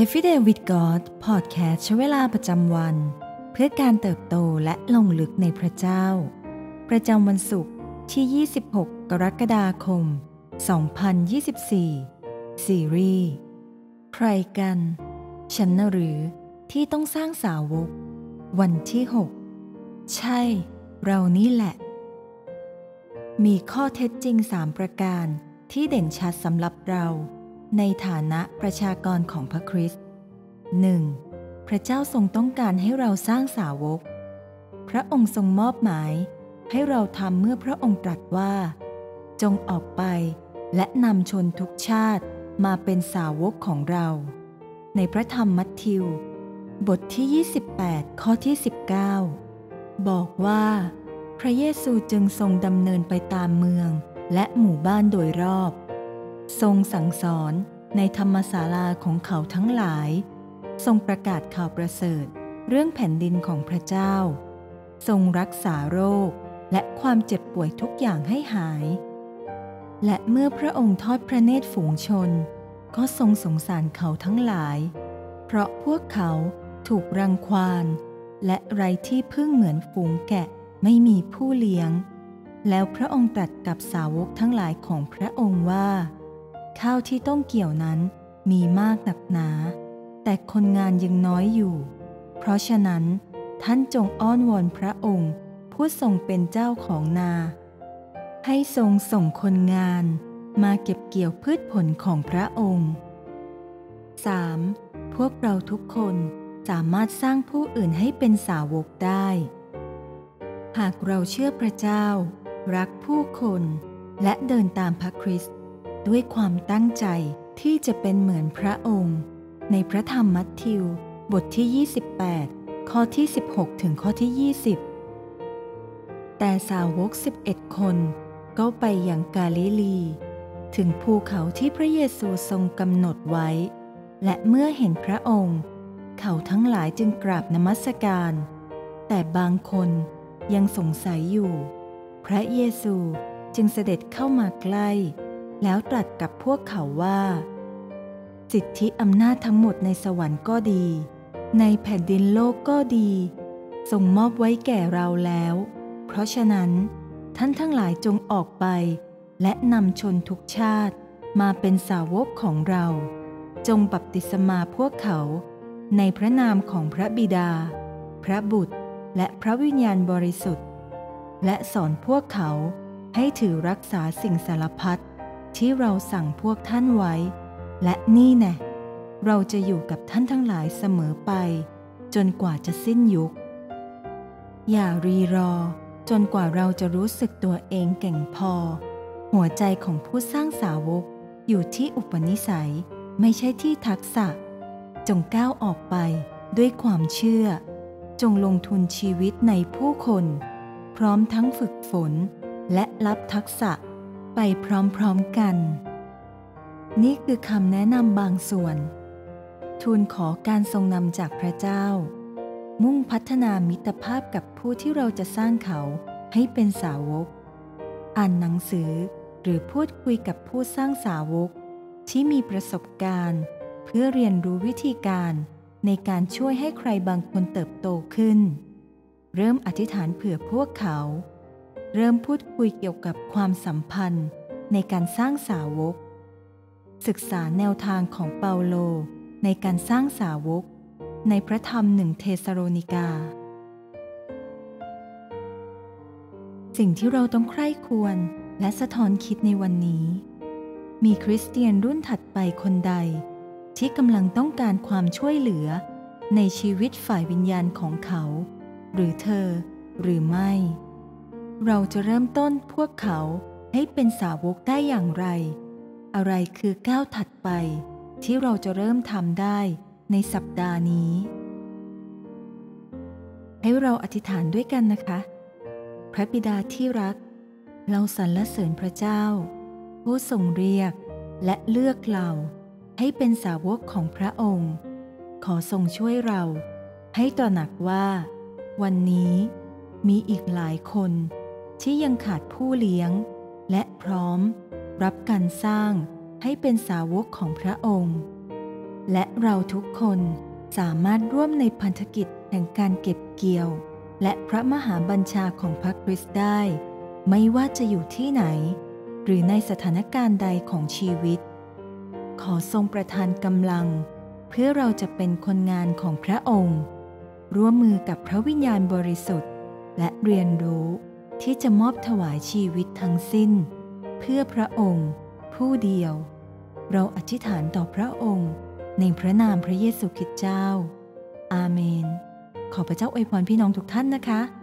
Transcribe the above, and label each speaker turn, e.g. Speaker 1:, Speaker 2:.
Speaker 1: Everyday with God Podcast ใช้เวลาประจำวันเพื่อการเติบโตและลงลึกในพระเจ้าประจำวันศุกร์ที่26กรกฎาคม2024ซีรีส์ใครกันฉันน่ะหรือที่ต้องสร้างสาวกวันที่6ใช่เรานี่แหละมีข้อเท็จจริง3ประการที่เด่นชัดสำหรับเราในฐานะประชากรของพระคริสต์ 1. พระเจ้าทรงต้องการให้เราสร้างสาวกพระองค์ทรงมอบหมายให้เราทำเมื่อพระองค์ตรัสว่าจงออกไปและนำชนทุกชาติมาเป็นสาวกของเราในพระธรรมมัทธิวบทที่28ข้อที่19บอกว่าพระเยซูจึงทรงดำเนินไปตามเมืองและหมู่บ้านโดยรอบทรงสั่งสอนในธรรมศาลาของเขาทั้งหลายทรงประกาศข่าวประเสริฐเรื่องแผ่นดินของพระเจ้าทรงรักษาโรคและความเจ็บป่วยทุกอย่างให้หายและเมื่อพระองค์ทอดพระเนตรฝูงชนก็ทรงสงสารเขาทั้งหลายเพราะพวกเขาถูกรังควานและไร้ที่พึ่งเหมือนฝูงแกะไม่มีผู้เลี้ยงแล้วพระองค์ตรัสกับสาวกทั้งหลายของพระองค์ว่าข้าวที่ต้องเกี่ยวนั้นมีมากหนักหนาแต่คนงานยังน้อยอยู่เพราะฉะนั้นท่านจงอ้อนวอนพระองค์ผู้ทรงเป็นเจ้าของนาให้ทรงส่งคนงานมาเก็บเกี่ยวพืชผลของพระองค์ 3. พวกเราทุกคนสามารถสร้างผู้อื่นให้เป็นสาวกได้หากเราเชื่อพระเจ้ารักผู้คนและเดินตามพระคริสต์ด้วยความตั้งใจที่จะเป็นเหมือนพระองค์ในพระธรรมมัทธิวบทที่28ข้อที่16ถึงข้อที่20แต่สาวก11คนก็ไปยังกาลิลีถึงภูเขาที่พระเยซูทรงกำหนดไว้และเมื่อเห็นพระองค์เขาทั้งหลายจึงกราบนมัสการแต่บางคนยังสงสัยอยู่พระเยซูจึงเสด็จเข้ามาใกล้แล้วตรัสกับพวกเขาว่าสิทธิอำนาจทั้งหมดในสวรรค์ก็ดีในแผ่นดินโลกก็ดีทรงมอบไว้แก่เราแล้วเพราะฉะนั้นท่านทั้งหลายจงออกไปและนำชนทุกชาติมาเป็นสาวกของเราจงบัพติศมาพวกเขาในพระนามของพระบิดาพระบุตรและพระวิญญาณบริสุทธิ์และสอนพวกเขาให้ถือรักษาสิ่งสารพัดที่เราสั่งพวกท่านไว้และนี่แน่เราจะอยู่กับท่านทั้งหลายเสมอไปจนกว่าจะสิ้นยุคอย่ารีรอจนกว่าเราจะรู้สึกตัวเองเก่งพอหัวใจของผู้สร้างสาวกอยู่ที่อุปนิสัยไม่ใช่ที่ทักษะจงก้าวออกไปด้วยความเชื่อจงลงทุนชีวิตในผู้คนพร้อมทั้งฝึกฝนและรับทักษะไปพร้อมๆกันนี่คือคำแนะนำบางส่วนทูลขอการทรงนำจากพระเจ้ามุ่งพัฒนามิตรภาพกับผู้ที่เราจะสร้างเขาให้เป็นสาวกอ่านหนังสือหรือพูดคุยกับผู้สร้างสาวกที่มีประสบการณ์เพื่อเรียนรู้วิธีการในการช่วยให้ใครบางคนเติบโตขึ้นเริ่มอธิษฐานเผื่อพวกเขาเริ่มพูดคุยเกี่ยวกับความสัมพันธ์ในการสร้างสาวกศึกษาแนวทางของเปาโลในการสร้างสาวกในพระธรรม1เธสะโรนิกาสิ่งที่เราต้องใคร่ควรและสะท้อนคิดในวันนี้มีคริสเตียนรุ่นถัดไปคนใดที่กำลังต้องการความช่วยเหลือในชีวิตฝ่ายวิญญาณของเขาหรือเธอหรือไม่เราจะเริ่มต้นพวกเขาให้เป็นสาวกได้อย่างไรอะไรคือก้าวถัดไปที่เราจะเริ่มทำได้ในสัปดาห์นี้ให้เราอธิษฐานด้วยกันนะคะพระบิดาที่รักเราสรรเสริญพระเจ้าผู้ทรงเรียกและเลือกเราให้เป็นสาวกของพระองค์ขอทรงช่วยเราให้ตระหนักว่าวันนี้มีอีกหลายคนที่ยังขาดผู้เลี้ยงและพร้อมรับการสร้างให้เป็นสาวกของพระองค์และเราทุกคนสามารถร่วมในพันธกิจแห่งการเก็บเกี่ยวและพระมหาบัญชาของพระคริสต์ได้ไม่ว่าจะอยู่ที่ไหนหรือในสถานการณ์ใดของชีวิตขอทรงประทานกำลังเพื่อเราจะเป็นคนงานของพระองค์ร่วมมือกับพระวิญญาณบริสุทธิ์และเรียนรู้ที่จะมอบถวายชีวิตทั้งสิ้นเพื่อพระองค์ผู้เดียวเราอธิษฐานต่อพระองค์ในพระนามพระเยซูคริสต์เจ้าอาเมนขอพระเจ้าอวยพรพี่น้องทุกท่านนะคะ